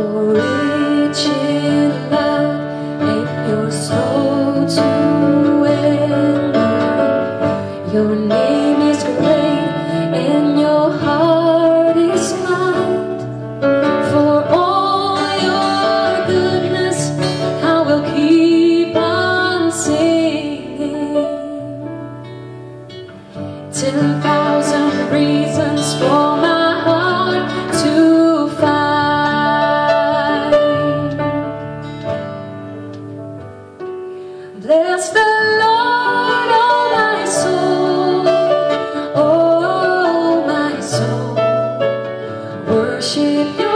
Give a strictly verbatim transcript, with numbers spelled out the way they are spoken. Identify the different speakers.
Speaker 1: You're rich in love and you're slow to anger. Your name is great and your heart is kind. For all your goodness, I will keep on singing. Ten thousand reasons for my heart to find. Bless the Lord, oh my soul, oh my soul. Worship your